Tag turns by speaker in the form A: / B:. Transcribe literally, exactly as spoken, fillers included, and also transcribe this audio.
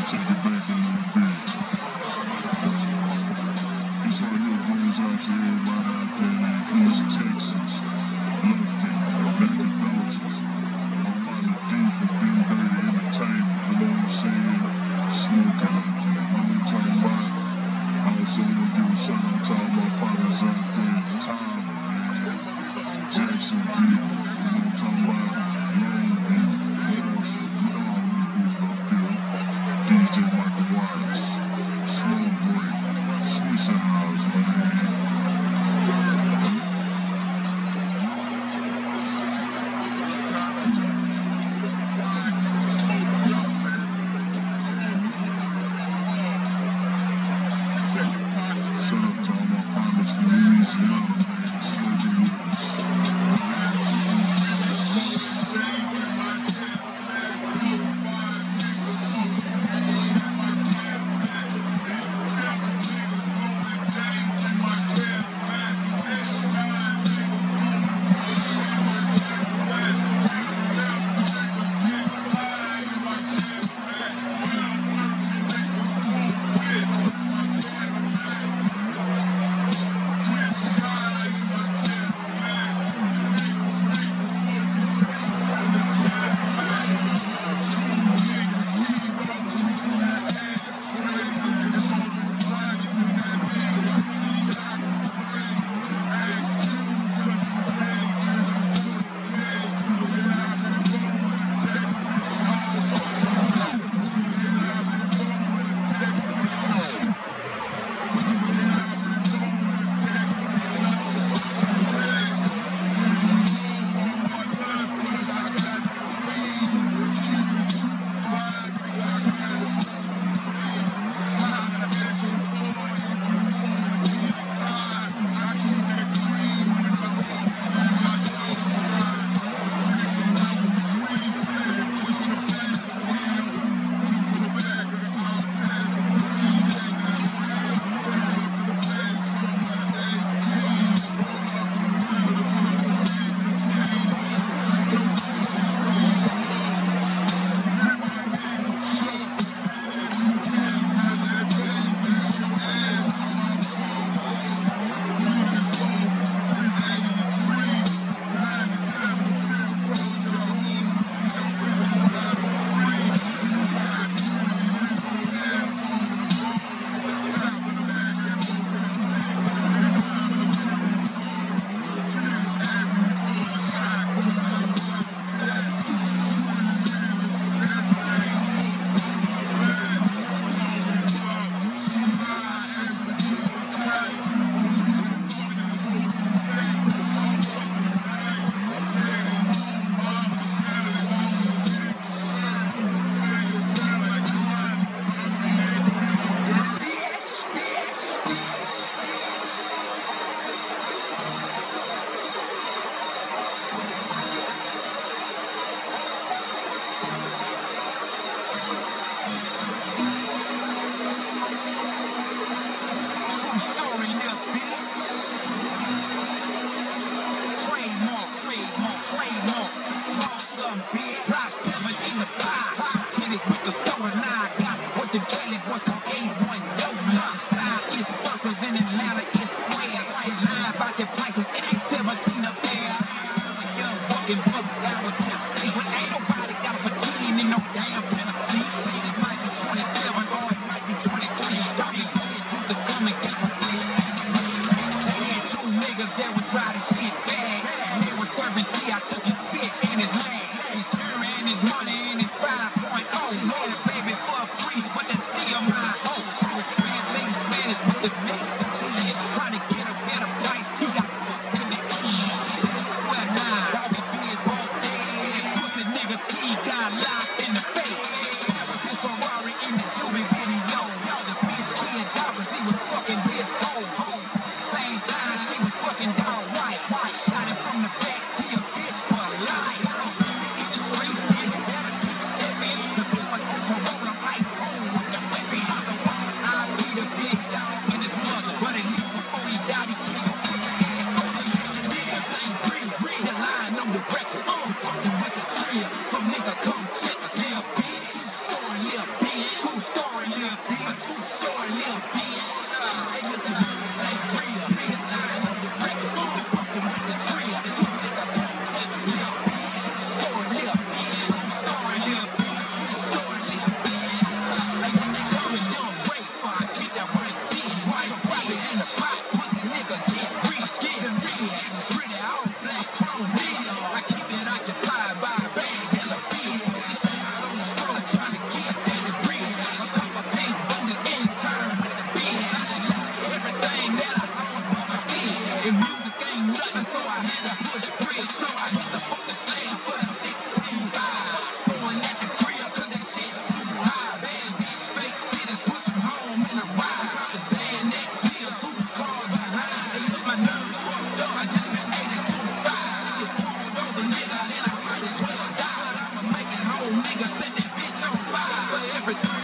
A: take it back a little bit. This right here goes out to everybody out there in East Texas, Lufkin, Nacogdoches. My partner D from Big Dirty Entertainment, you know what I'm saying? Smoke out there, you know what I'm talking about? I also want to give a shout out to all my partners out there in Tyler, man. Jacksonville, you know what I'm talking about? Longview, Marshall, you know how we do up here. D J Michael Watts, Slow Break, Swiss House, man.
B: Life. everything.